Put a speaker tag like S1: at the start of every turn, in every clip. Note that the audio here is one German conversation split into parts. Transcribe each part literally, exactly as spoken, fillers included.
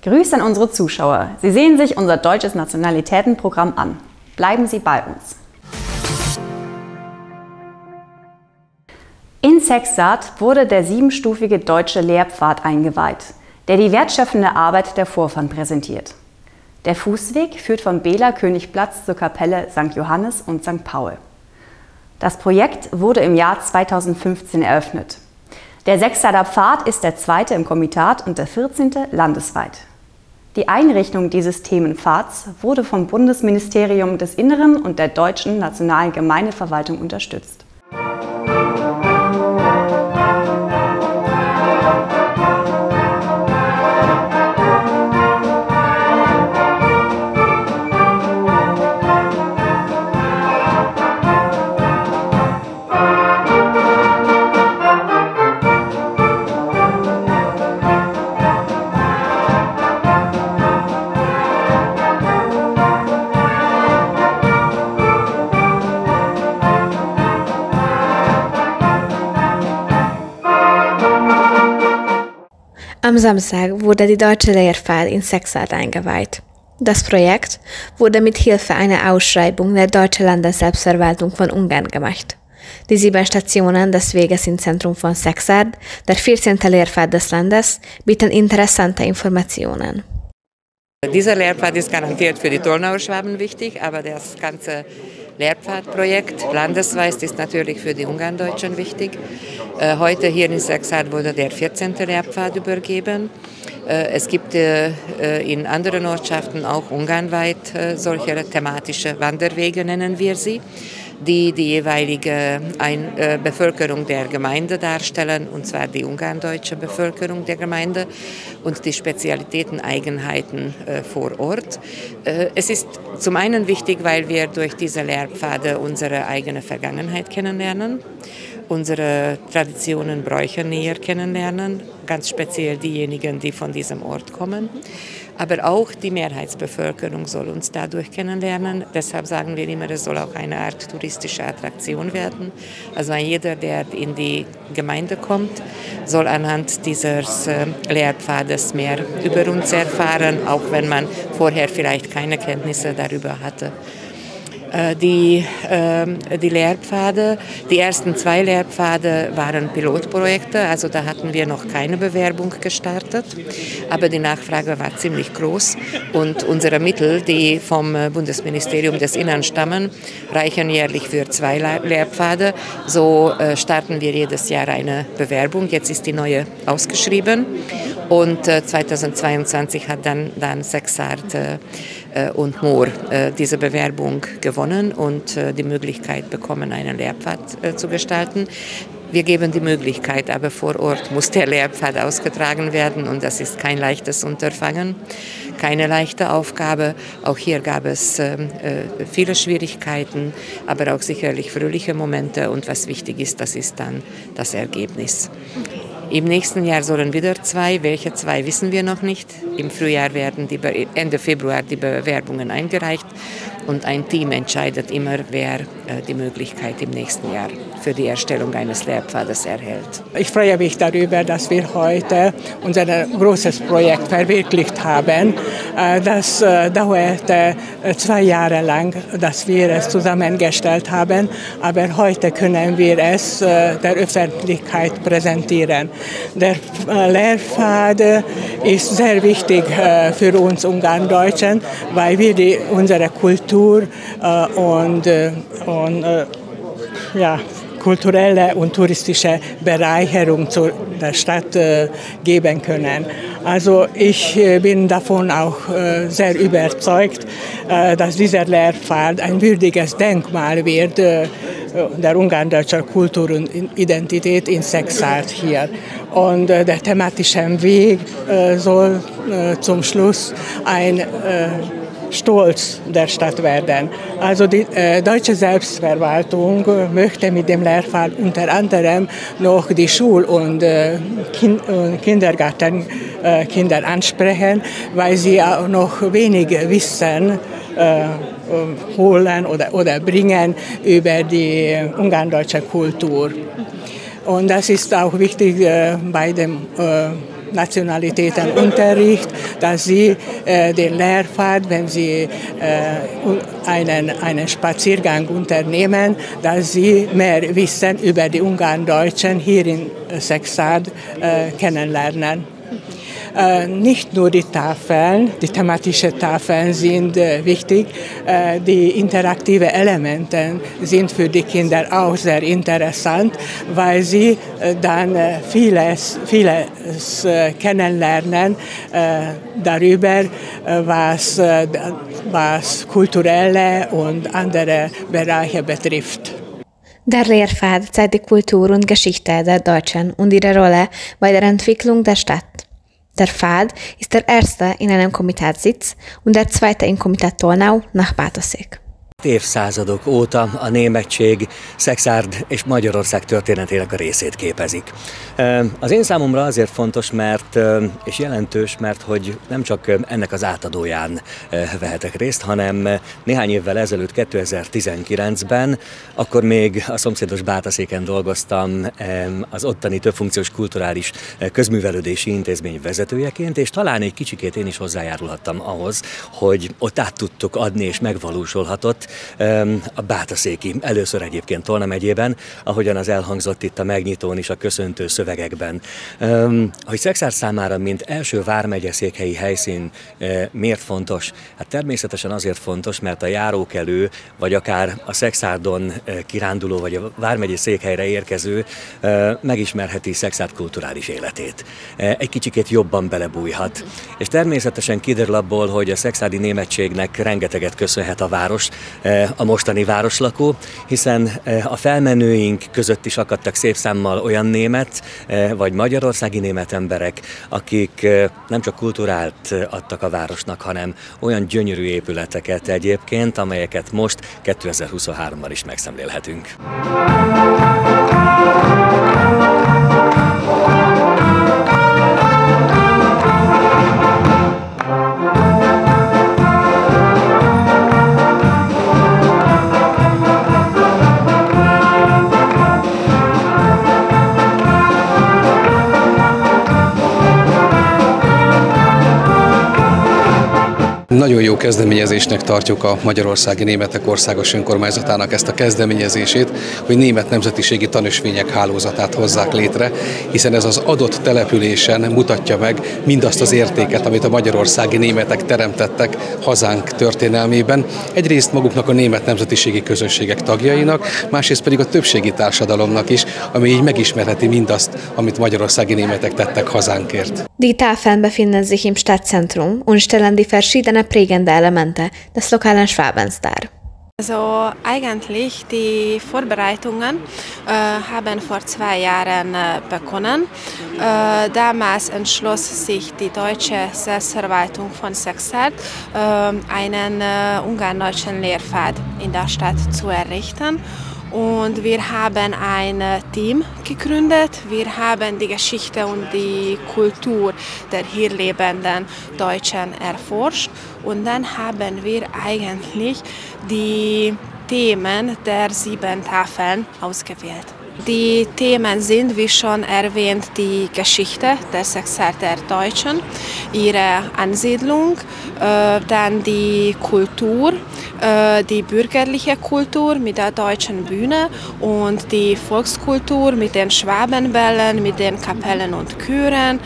S1: Grüße an unsere Zuschauer. Sie sehen sich unser deutsches Nationalitätenprogramm an. Bleiben Sie bei uns. In Sexart wurde der siebenstufige deutsche Lehrpfad eingeweiht, der die wertschöpfende Arbeit der Vorfahren präsentiert. Der Fußweg führt vom Beeler Königplatz zur Kapelle Sankt Johannes und Sankt Paul. Das Projekt wurde im Jahr zweitausendfünfzehn eröffnet. Der Sexarter Pfad ist der zweite im Komitat und der vierzehnte landesweit. Die Einrichtung dieses Themenpfads wurde vom Bundesministerium des Inneren und der Deutschen Nationalen Gemeindeverwaltung unterstützt.
S2: Am Samstag wurde die Deutsche Lehrpfad in Sexart eingeweiht. Das Projekt wurde mit Hilfe einer Ausschreibung der Deutschen Landesselbstverwaltung von Ungarn gemacht. Die sieben Stationen des Weges im Zentrum von Sexart, der vierzehnte Lehrpfad des Landes, bieten interessante Informationen.
S3: Dieser Lehrpfad ist garantiert für die Tolnauer Schwaben wichtig, aber das ganze Lehrpfadprojekt landesweit ist natürlich für die Ungarndeutschen wichtig. Äh, heute hier in Sexart wurde der vierzehnte Lehrpfad übergeben. Äh, es gibt äh, in anderen Ortschaften auch ungarnweit äh, solche thematische Wanderwege, nennen wir sie, die die jeweilige Ein äh, Bevölkerung der Gemeinde darstellen, und zwar die ungarndeutsche Bevölkerung der Gemeinde und die Spezialitäten, Eigenheiten äh, vor Ort. Äh, es ist zum einen wichtig, weil wir durch diese Lehrpfade unsere eigene Vergangenheit kennenlernen, unsere Traditionen, Bräuche näher kennenlernen, ganz speziell diejenigen, die von diesem Ort kommen. Aber auch die Mehrheitsbevölkerung soll uns dadurch kennenlernen. Deshalb sagen wir immer, es soll auch eine Art touristische Attraktion werden. Also jeder, der in die Gemeinde kommt, soll anhand dieses Lehrpfades mehr über uns erfahren, auch wenn man vorher vielleicht keine Kenntnisse darüber hatte. Die, äh, die Lehrpfade, die ersten zwei Lehrpfade waren Pilotprojekte, also da hatten wir noch keine Bewerbung gestartet, aber die Nachfrage war ziemlich groß und unsere Mittel, die vom Bundesministerium des Innern stammen, reichen jährlich für zwei Lehrpfade. So äh, starten wir jedes Jahr eine Bewerbung, jetzt ist die neue ausgeschrieben und äh, zweitausendzweiundzwanzig hat dann, dann Sexart äh, und Moor äh, diese Bewerbung gewonnen und äh, die Möglichkeit bekommen, einen Lehrpfad äh, zu gestalten. Wir geben die Möglichkeit, aber vor Ort muss der Lehrpfad ausgetragen werden und das ist kein leichtes Unterfangen, keine leichte Aufgabe. Auch hier gab es äh, viele Schwierigkeiten, aber auch sicherlich fröhliche Momente und was wichtig ist, das ist dann das Ergebnis. Im nächsten Jahr sollen wieder zwei, welche zwei wissen wir noch nicht. Im Frühjahr werden die Be- Ende Februar die Bewerbungen eingereicht und ein Team entscheidet immer, wer äh, die Möglichkeit im nächsten Jahr für die Erstellung eines Lehrpfades erhält.
S4: Ich freue mich darüber, dass wir heute unser großes Projekt verwirklicht haben. Das dauerte zwei Jahre lang, dass wir es zusammengestellt haben, aber heute können wir es der Öffentlichkeit präsentieren. Der Lehrpfad ist sehr wichtig für uns Ungarndeutschen, weil wir die, unsere Kultur und, und ja, kulturelle und touristische Bereicherung zu der Stadt äh, geben können. Also ich äh, bin davon auch äh, sehr überzeugt, äh, dass dieser Lehrpfad ein würdiges Denkmal wird äh, der ungarndeutschen Kultur und Identität in Sexart hier. Und äh, der thematische Weg äh, soll äh, zum Schluss ein äh, Stolz der Stadt werden. Also die äh, deutsche Selbstverwaltung möchte mit dem Lehrpfad unter anderem noch die Schul- und äh, kind äh, Kindergartenkinder äh, ansprechen, weil sie auch noch wenig Wissen äh, holen oder, oder bringen über die ungardeutsche Kultur. Und das ist auch wichtig äh, bei dem äh, Nationalitätenunterricht, dass sie äh, den Lehrpfad, wenn sie äh, einen, einen Spaziergang unternehmen, dass sie mehr Wissen über die Ungarndeutschen hier in Szekszárd äh, kennenlernen. Äh, nicht nur die Tafeln, die thematischen Tafeln sind äh, wichtig, äh, die interaktiven Elemente sind für die Kinder auch sehr interessant, weil sie äh, dann äh, vieles, vieles äh, kennenlernen äh, darüber, äh, was, äh, was kulturelle und andere Bereiche betrifft.
S2: Der Lehrpfad zeigt die Kultur und Geschichte der Deutschen und ihre Rolle bei der Entwicklung der Stadt. Der Pfad ist der erste in einem Komitatsitz und der zweite in Komitat Tolnau nach Bátorszék.
S5: Évszázadok óta a németség Szekszárd és Magyarország történetének a részét képezik. Az én számomra azért fontos, mert, és jelentős, mert hogy nem csak ennek az átadóján vehetek részt, hanem néhány évvel ezelőtt, kétezer-tizenkilencben, akkor még a szomszédos Bátorszéken dolgoztam az ottani többfunkciós kulturális közművelődési intézmény vezetőjeként, és talán egy kicsikét én is hozzájárulhattam ahhoz, hogy ott át tudtuk adni és megvalósulhatott a bátorszéki, először egyébként Tolna megyében, ahogyan az elhangzott itt a megnyitón is a köszöntő szövegekben. Hogy Szekszárd számára, mint első vármegye székhelyi helyszín miért fontos? Hát természetesen azért fontos, mert a járókelő, vagy akár a Szekszárdon kiránduló, vagy a vármegye székhelyre érkező megismerheti Szekszárd kulturális életét. Egy kicsikét jobban belebújhat. És természetesen kiderül abból, hogy a szekszárdi németségnek rengeteget köszönhet a város, a mostani városlakó, hiszen a felmenőink között is akadtak szép számmal olyan német vagy magyarországi német emberek, akik nem csak kultúrát adtak a városnak, hanem olyan gyönyörű épületeket egyébként, amelyeket most kétezer-huszonháromban is megszemlélhetünk.
S6: Nagyon jó kezdeményezésnek tartjuk a Magyarországi Németek Országos Önkormányzatának ezt a kezdeményezését, hogy német nemzetiségi tanösvények hálózatát hozzák létre, hiszen ez az adott településen mutatja meg mindazt az értéket, amit a magyarországi németek teremtettek hazánk történelmében. Egyrészt maguknak a német nemzetiségi közösségek tagjainak, másrészt pedig a többségi társadalomnak is, ami így megismerheti mindazt, amit magyarországi németek tettek hazánkért.
S2: Die Tafeln befinden sich im Stadtzentrum und stellen die verschiedenen prägende Elemente des lokalen Schwabens dar.
S7: Also eigentlich die Vorbereitungen äh, haben vor zwei Jahren äh, begonnen. Äh, damals entschloss sich die deutsche Selbstverwaltung von Szekszárd, äh, einen äh, ungarn-deutschen Lehrpfad in der Stadt zu errichten. Und wir haben ein Team gegründet. Wir haben die Geschichte und die Kultur der hier lebenden Deutschen erforscht. Und dann haben wir eigentlich die Themen der sieben Tafeln ausgewählt. Die Themen sind, wie schon erwähnt, die Geschichte der Szekszárder Deutschen, ihre Ansiedlung, äh, dann die Kultur, äh, die bürgerliche Kultur mit der deutschen Bühne und die Volkskultur mit den Schwabenbällen, mit den Kapellen und Chören,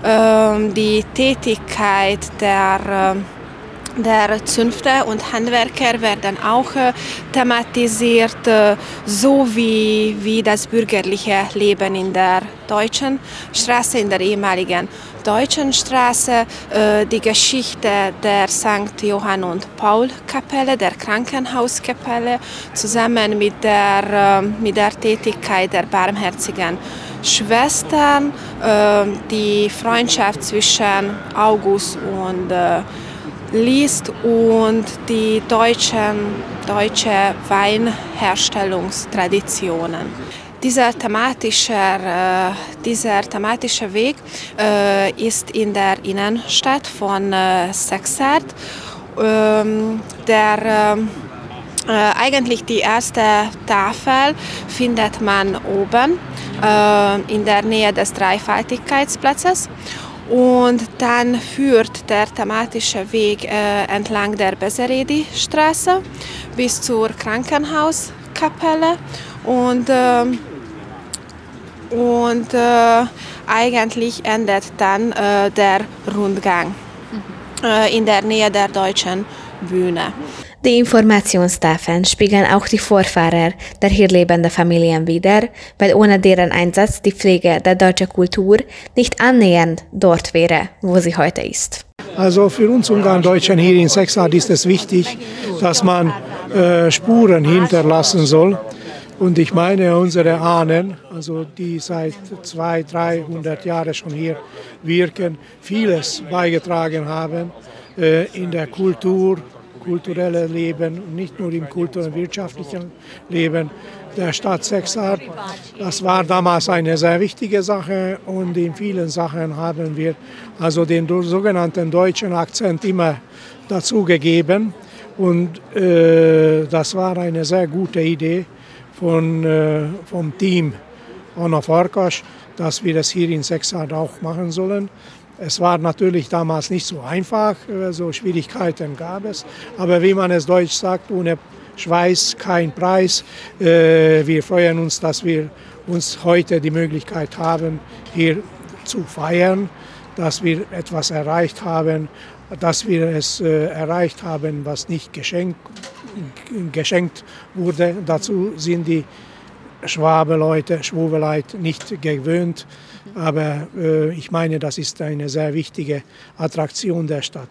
S7: äh, die Tätigkeit der äh, Der Zünfte und Handwerker werden auch äh, thematisiert, äh, so wie, wie das bürgerliche Leben in der Deutschen Straße, in der ehemaligen Deutschen Straße, äh, die Geschichte der Sankt Johann und Paul Kapelle, der Krankenhauskapelle, zusammen mit der, äh, mit der Tätigkeit der barmherzigen Schwestern, äh, die Freundschaft zwischen August und äh, Liszt und die deutschen, deutsche Weinherstellungstraditionen. Dieser thematische, äh, dieser thematische Weg äh, ist in der Innenstadt von äh, Szekszárd. Ähm, der, äh, eigentlich die erste Tafel findet man oben äh, in der Nähe des Dreifaltigkeitsplatzes. Und dann führt der thematische Weg äh, entlang der Beseredi Straße bis zur Krankenhauskapelle und, äh, und äh, eigentlich endet dann äh, der Rundgang mhm. äh, in der Nähe der Deutschen Bühne.
S2: Die Informationstafeln spiegeln auch die Vorfahrer der hier lebenden Familien wider, weil ohne deren Einsatz die Pflege der deutschen Kultur nicht annähernd dort wäre, wo sie heute ist.
S8: Also für uns Ungarn-Deutschen hier in Sexart ist es wichtig, dass man äh, Spuren hinterlassen soll. Und ich meine, unsere Ahnen, also die seit zweihundert, dreihundert Jahren schon hier wirken, vieles beigetragen haben äh, in der Kultur, kulturelle Leben, nicht nur im kultur- und wirtschaftlichen Leben der Stadt Sexart. Das war damals eine sehr wichtige Sache und in vielen Sachen haben wir also den sogenannten deutschen Akzent immer dazugegeben. Und äh, das war eine sehr gute Idee von, äh, vom Team Anna Farkas, dass wir das hier in Sexart auch machen sollen. Es war natürlich damals nicht so einfach, so Schwierigkeiten gab es, aber wie man es deutsch sagt, ohne Schweiß kein Preis. Wir freuen uns, dass wir uns heute die Möglichkeit haben, hier zu feiern, dass wir etwas erreicht haben, dass wir es erreicht haben, was nicht geschenkt, geschenkt wurde. Dazu sind die Schwabe-Leute, Schwurbeleute nicht gewöhnt. Aber äh, ich meine, das ist eine sehr wichtige Attraktion der Stadt.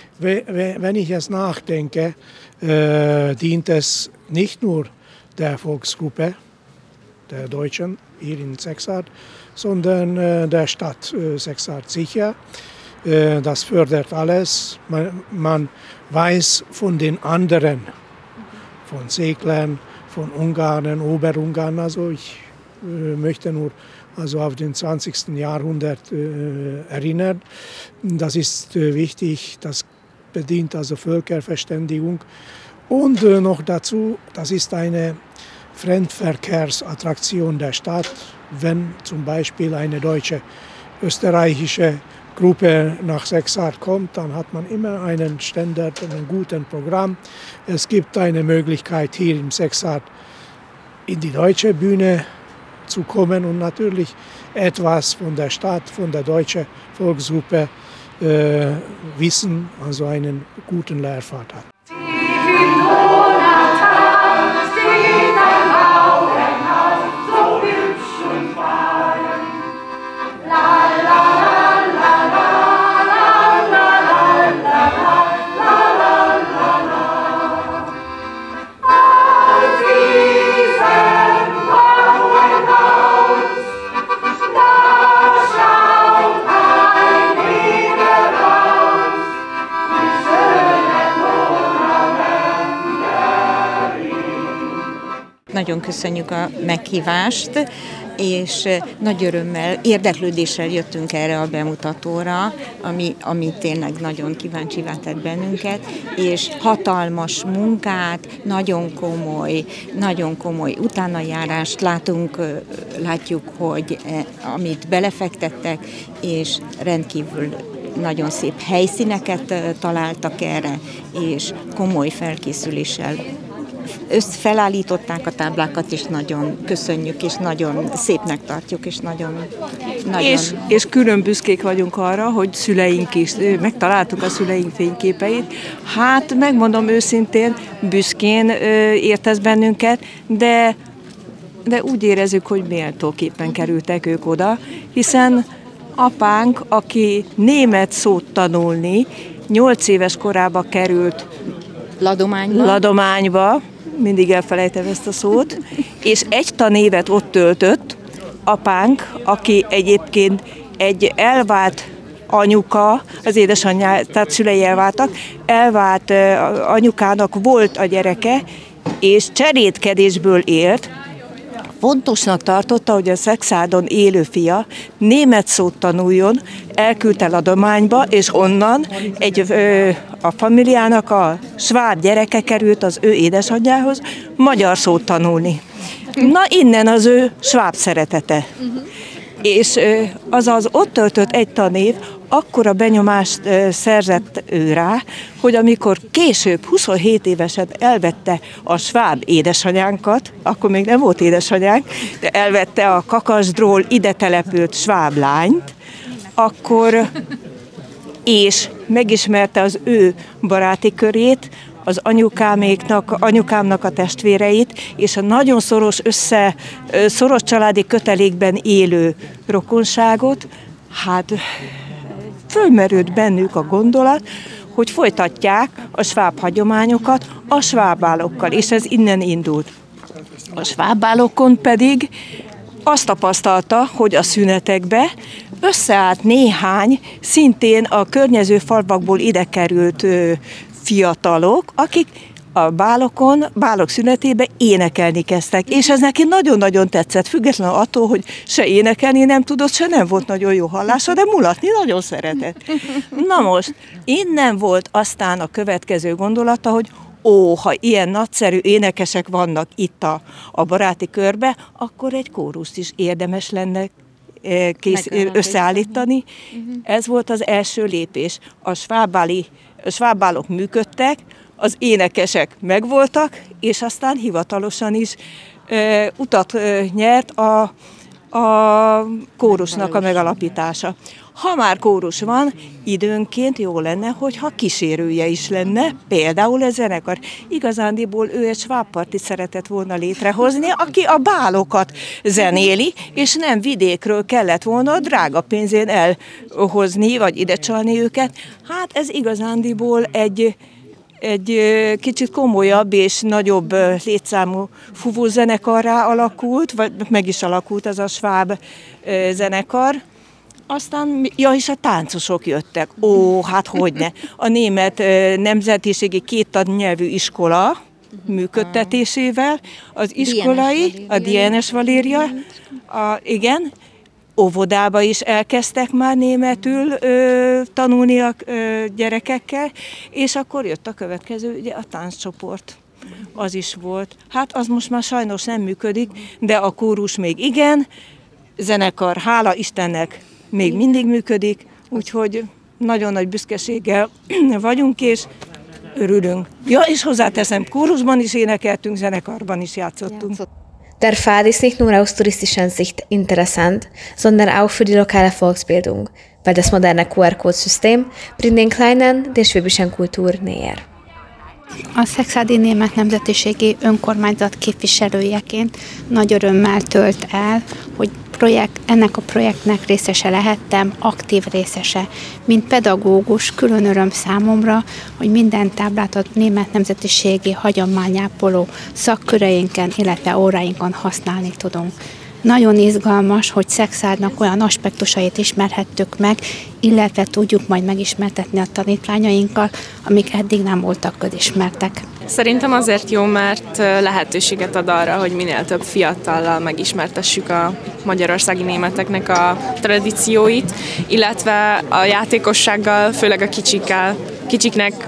S8: Wenn ich es nachdenke, äh, dient es nicht nur der Volksgruppe, der Deutschen hier in Sexart, sondern äh, der Stadt äh, Sexart sicher. Äh, das fördert alles. Man, man weiß von den anderen, von Seglern, von Ungarn, Oberungarn. Also ich äh, möchte nur also auf den zwanzigsten Jahrhundert äh, erinnern. Das ist äh, wichtig, das bedient also Völkerverständigung. Und äh, noch dazu, das ist eine Fremdverkehrsattraktion der Stadt, wenn zum Beispiel eine deutsche, österreichische Gruppe nach Sexart kommt, dann hat man immer einen Standard und ein gutes Programm. Es gibt eine Möglichkeit hier im Sexart in die deutsche Bühne zu kommen und natürlich etwas von der Stadt, von der deutschen Volksgruppe äh, wissen, also einen guten Lehrpfad hat.
S9: Nagyon köszönjük a meghívást, és nagy örömmel, érdeklődéssel jöttünk erre a bemutatóra, ami, ami tényleg nagyon kíváncsivá tett bennünket, és hatalmas munkát, nagyon komoly, nagyon komoly utánajárást látunk, látjuk, hogy amit belefektettek, és rendkívül nagyon szép helyszíneket találtak erre, és komoly felkészüléssel felállították a táblákat, és nagyon köszönjük, és nagyon szépnek tartjuk, és nagyon... nagyon...
S10: És, és külön büszkék vagyunk arra, hogy szüleink is, megtaláltuk a szüleink fényképeit. Hát megmondom őszintén, büszkén értesz bennünket, de, de úgy érezzük, hogy méltóképpen kerültek ők oda, hiszen apánk, aki német szót tanulni, nyolc éves korában került
S9: Ladományba.
S10: Ladományba, mindig elfelejtem ezt a szót, és egy tanévet ott töltött apánk, aki egyébként egy elvált anyuka, az édesanyja, tehát szülei elváltak, elvált anyukának volt a gyereke, és cserédkedésből élt. Fontosnak tartotta, hogy a Szexárdon élő fia német szót tanuljon, elküldte Ladományba, és onnan egy, ö, a familiának a sváb gyereke került az ő édesanyjához magyar szót tanulni. Na innen az ő sváb szeretete. És az az ott töltött egy tanév akkora benyomást szerzett ő rá, hogy amikor később, huszonhét évesen elvette a sváb édesanyánkat, akkor még nem volt édesanyánk, de elvette a Kakasdról ide települt sváb lányt, akkor és megismerte az ő baráti körét, az anyukáméknak, anyukámnak a testvéreit, és a nagyon szoros össze, szoros családi kötelékben élő rokonságot, hát fölmerült bennük a gondolat, hogy folytatják a sváb hagyományokat a svábálokkal, és ez innen indult. A svábálokon pedig azt tapasztalta, hogy a szünetekbe összeállt néhány, szintén a környező falvakból ide került fiatalok, akik a bálokon, bálok szünetébe énekelni kezdtek, és ez neki nagyon-nagyon tetszett, függetlenül attól, hogy se énekelni nem tudott, se nem volt nagyon jó hallása, de mulatni nagyon szeretett. Na most, innen volt aztán a következő gondolata, hogy ó, ha ilyen nagyszerű énekesek vannak itt a, a baráti körbe, akkor egy kóruszt is érdemes lenne kész, összeállítani. Uh-huh. Ez volt az első lépés. A svábáli, a svábálok működtek, az énekesek megvoltak, és aztán hivatalosan is e, utat e, nyert a, a kórusnak a megalapítása. Ha már kórus van, időnként jó lenne, hogyha kísérője is lenne, például ez zenekar. Igazándiból ő egy svábpartit szeretett volna létrehozni, aki a bálokat zenéli, és nem vidékről kellett volna a drága pénzén elhozni, vagy ide csalni őket. Hát ez igazándiból egy egy kicsit komolyabb és nagyobb létszámú fúvózenekarrá alakult, vagy meg is alakult ez a sváb zenekar. Aztán, ja, és a táncosok jöttek. Ó, hát hogyne. A német nemzetiségi két nyelvű iskola működtetésével, az iskolai, a dé en es Valéria, a, igen, óvodába is elkezdtek már németül ö, tanulni a ö, gyerekekkel, és akkor jött a következő, ugye a tánccsoport. Az is volt. Hát az most már sajnos nem működik, de a kórus még igen, zenekar, hála Istennek, még mindig működik, úgyhogy nagyon nagy büszkeséggel vagyunk, és örülünk. Ja, és hozzáteszem, kórusban is énekeltünk, zenekarban is játszottunk.
S2: Der Pfad ist nicht nur aus touristischer Sicht interessant, sondern auch für die lokale Volksbildung, weil das moderne Q R-Code-System bringt den Kleinen der schwäbischen Kultur näher.
S11: A szekszárdi német nemzetiségi önkormányzat képviselőjeként nagy örömmel tölt el, hogy projekt, ennek a projektnek részese lehettem, aktív részese. Mint pedagógus külön öröm számomra, hogy minden táblát a német nemzetiségi hagyományápoló szakköreinkön, illetve óráinkon használni tudunk. Nagyon izgalmas, hogy Szexárdnak olyan aspektusait ismerhettük meg, illetve tudjuk majd megismertetni a tanítványainkkal, amik eddig nem voltak közismertek.
S12: Szerintem azért jó, mert lehetőséget ad arra, hogy minél több fiatallal megismertessük a magyarországi németeknek a tradícióit, illetve a játékossággal, főleg a kicsikkel, kicsiknek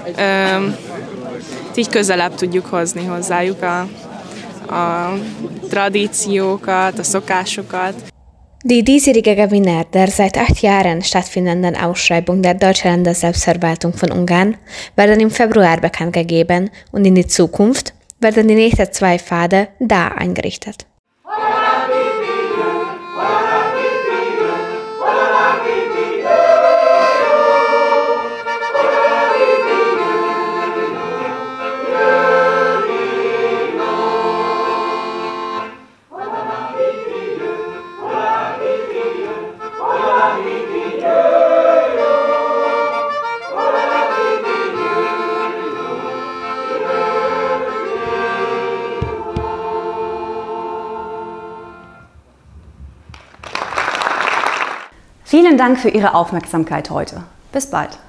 S12: így közelebb tudjuk hozni hozzájuk a a Tradíciókat, a szokásokat.
S2: Die diesjährige Gewinner der seit acht Jahren stattfindenden Ausschreibung der Deutsche Landesselbstverwaltung von Ungarn werden im Februar bekannt gegeben und in die Zukunft werden die nächsten zwei Pfade da eingerichtet.
S1: Vielen Dank für Ihre Aufmerksamkeit heute. Bis bald.